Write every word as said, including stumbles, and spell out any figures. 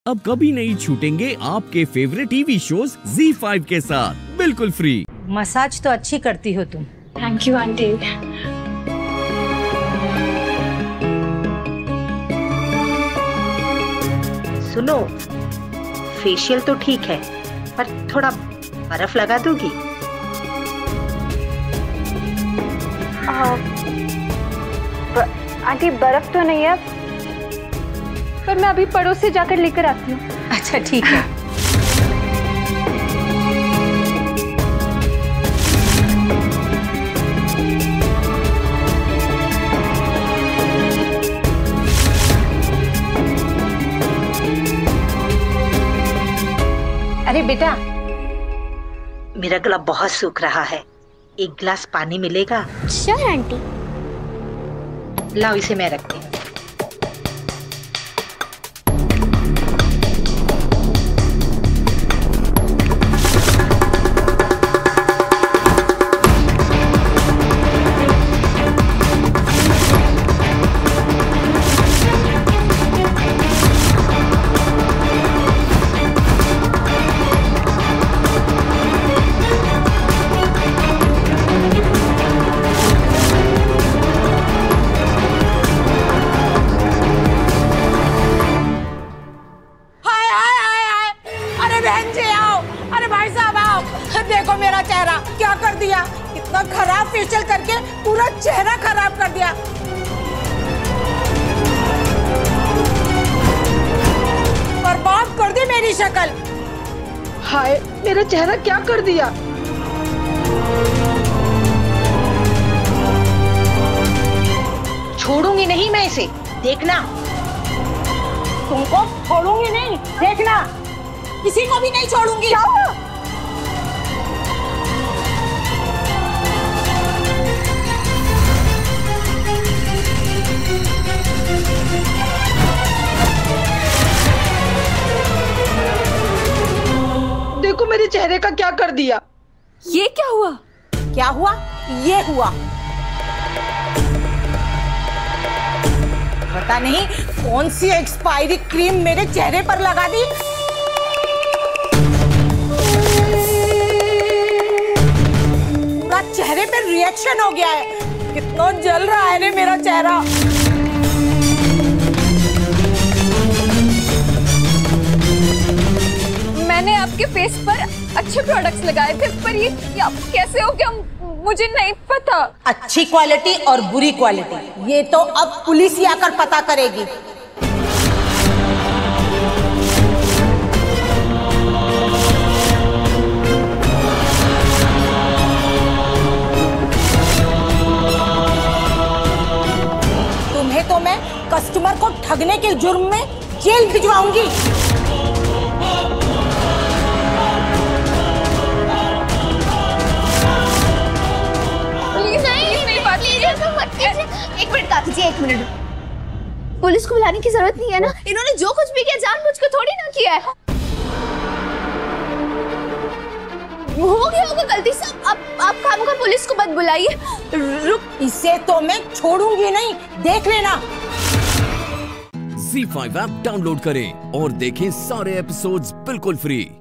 अब कभी नहीं छूटेंगे आपके favourite TV shows Zee five के साथ बिल्कुल फ्री। मसाज तो अच्छी करती हो तुम। Thank you aunty. सुनो, फेशियल तो ठीक है, पर थोड़ा बर्फ लगा दोगी? आंटी बर्फ तो नहीं है, पर मैं अभी पड़ोस से जाकर लेकर आती हूँ। अच्छा ठीक है। अरे बेटा, मेरा गला बहुत सूख रहा है, एक गिलास पानी मिलेगा? Sure aunty. लाओ, इसे मैं रखती हूँ। देखो मेरा चेहरा क्या कर दिया, इतना खराब फेशियल करके पूरा चेहरा खराब कर दिया। बर्बाद कर दी मेरी शक्ल। हाय, मेरा चेहरा क्या कर दिया। छोड़ूंगी नहीं मैं इसे, देखना। तुमको छोड़ूंगी नहीं, देखना। किसी को भी नहीं छोड़ूंगी। क्या? देखो मेरे चेहरे का क्या कर दिया। ये क्या हुआ? क्या हुआ? ये हुआ। पता नहीं कौन सी एक्सपायरी क्रीम मेरे चेहरे पर लगा दी। पूरा चेहरे पे रिएक्शन हो गया है। कितना जल रहा है रे मेरा चेहरा। मैंने आपके फेस पर अच्छे प्रोडक्ट्स लगाए थे, पर ये आप कैसे हो गया मुझे नहीं पता। अच्छी क्वालिटी और बुरी क्वालिटी ये तो अब पुलिस ही आकर पता करेगी। तुम्हें तो मैं कस्टमर को ठगने के जुर्म में जेल भिजवाऊंगी। एक मिनट काकी जी, एक मिनट। पुलिस को बुलाने की जरूरत नहीं है ना, इन्होंने जो कुछ भी किया जानबूझ के थोड़ी ना किया है। हो गया होगा गलती से। आप आप काम का पुलिस को मत बुलाइए। रुक, इसे तो मैं छोड़ूंगी नहीं, देख लेना। ज़ी फाइव ऐप डाउनलोड करें और देखें सारे एपिसोड्स बिल्कुल फ्री।